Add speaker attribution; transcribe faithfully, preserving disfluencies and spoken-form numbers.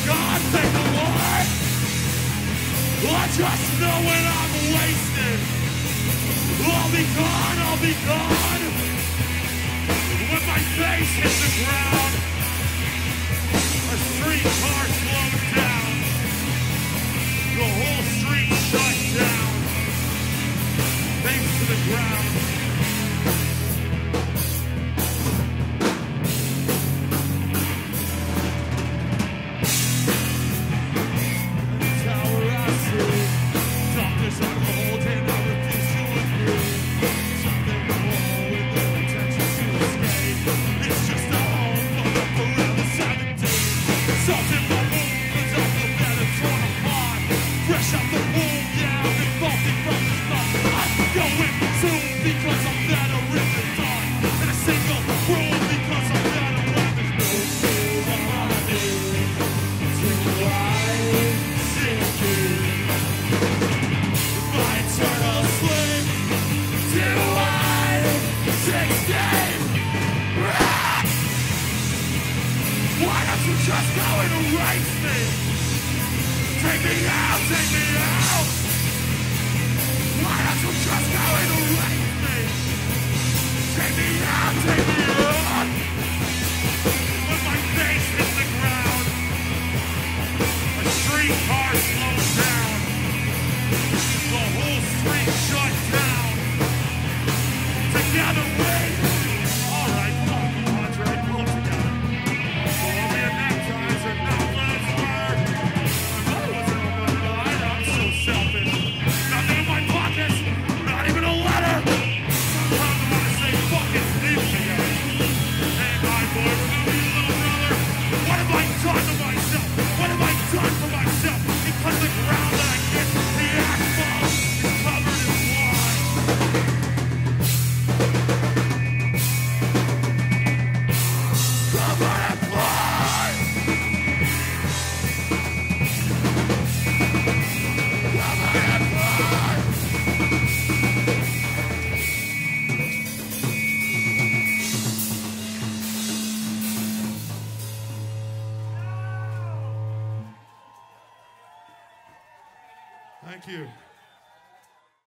Speaker 1: God, thank the Lord. I just know when I'm wasted, I'll be gone, I'll be gone. When my face hits the ground, a streetcar slowed down, the whole street shut down, thanks to the ground. Just go and erase me. Take me out, take me out. Why don't you just go and erase me? Take me out, take me out. When my face hits the ground, a streetcar slows down, the whole street shut down. Together we. All right, come on, come on, Andre, pull it together. Follow me in. Thank you.